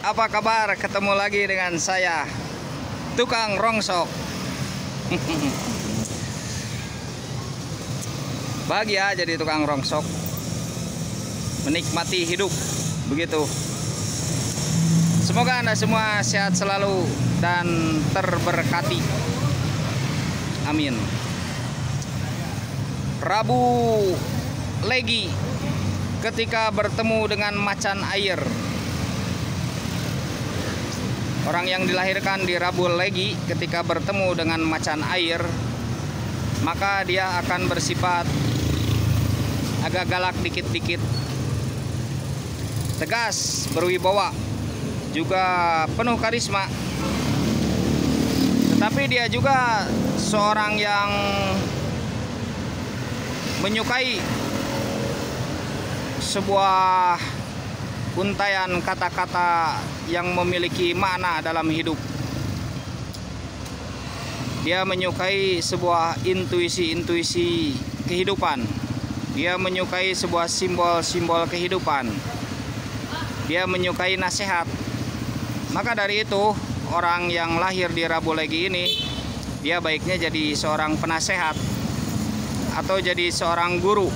apa kabar? Ketemu lagi dengan saya, tukang rongsok. Bahagia jadi tukang rongsok, menikmati hidup, begitu. Semoga Anda semua sehat selalu dan terberkati. Amin. Rabu Legi, ketika bertemu dengan macan air. Orang yang dilahirkan di Rabu Legi ketika bertemu dengan macan air, maka dia akan bersifat agak galak dikit-dikit, tegas, berwibawa, juga penuh karisma. Tetapi dia juga seorang yang menyukai sebuah untaian kata-kata yang memiliki makna dalam hidup. Dia menyukai sebuah intuisi-intuisi kehidupan. Dia menyukai sebuah simbol-simbol kehidupan. Dia menyukai nasihat. Maka dari itu, orang yang lahir di Rabu Legi ini, dia baiknya jadi seorang penasehat atau jadi seorang guru.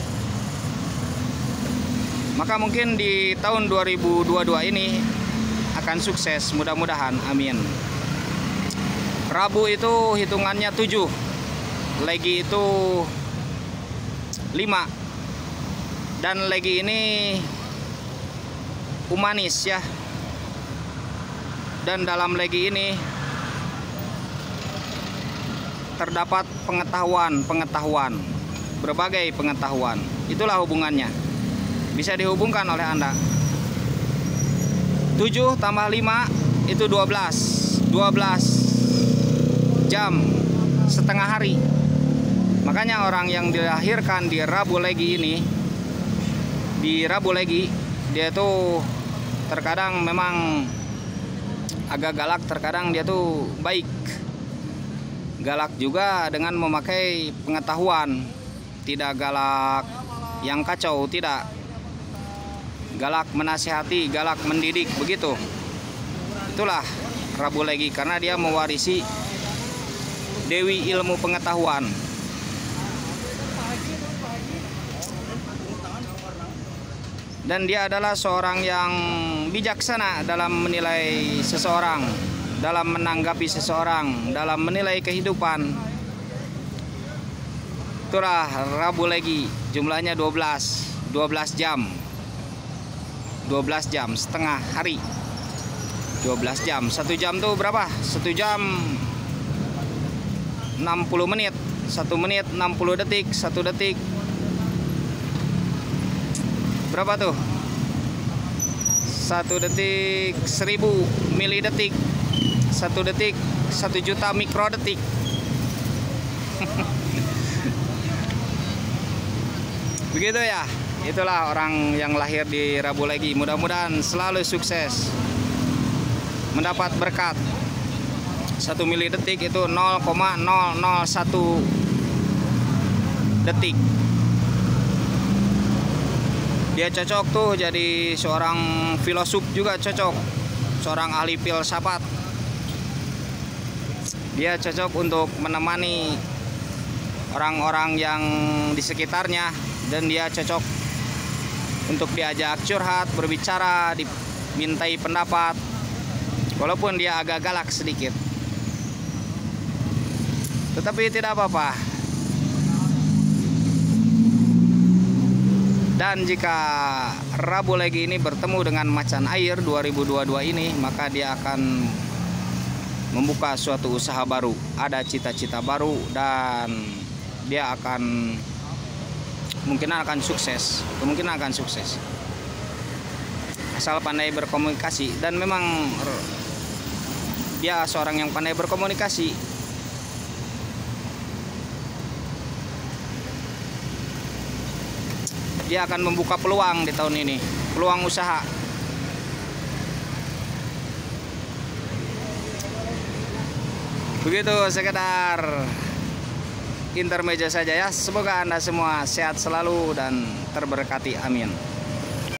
Maka mungkin di tahun 2022 ini akan sukses, mudah-mudahan, amin. Rabu itu hitungannya 7, Legi itu 5. Dan Legi ini humanis ya. Dan dalam Legi ini terdapat pengetahuan, berbagai pengetahuan. Itulah hubungannya. Bisa dihubungkan oleh Anda. 7 tambah 5 itu 12 jam setengah hari. Makanya orang yang dilahirkan di Rabu Legi ini, di Rabu Legi, dia tuh terkadang memang agak galak, terkadang dia tuh baik. Galak juga dengan memakai pengetahuan. Tidak galak yang kacau, tidak. Galak menasihati, galak mendidik, begitu. Itulah Rabu Legi, karena dia mewarisi Dewi ilmu pengetahuan. Dan dia adalah seorang yang bijaksana dalam menilai seseorang, dalam menanggapi seseorang, dalam menilai kehidupan. Itulah Rabu Legi, jumlahnya 12 jam. 12 jam setengah hari. 12 jam. 1 jam tuh berapa? 1 jam 60 menit. 1 menit 60 detik. 1 detik berapa tuh? 1 detik 1000 milidetik. 1 detik 1 juta mikrodetik. Begitu ya. Itulah orang yang lahir di Rabu Legi. Mudah-mudahan selalu sukses, mendapat berkat. 1 milidetik itu 0,001 detik. Dia cocok tuh jadi seorang filosof juga, cocok. Seorang ahli filsafat. Dia cocok untuk menemani orang-orang yang di sekitarnya. Dan dia cocok untuk diajak curhat, berbicara, dimintai pendapat, walaupun dia agak galak sedikit. Tetapi tidak apa-apa. Dan jika Rabu Legi ini bertemu dengan macan air 2022 ini, maka dia akan membuka suatu usaha baru, ada cita-cita baru, dan dia akan kemungkinan akan sukses, asal pandai berkomunikasi. Dan memang dia seorang yang pandai berkomunikasi. Dia akan membuka peluang di tahun ini, peluang usaha. Begitu sekedar intermezzo saja ya. Semoga Anda semua sehat selalu dan terberkati, amin.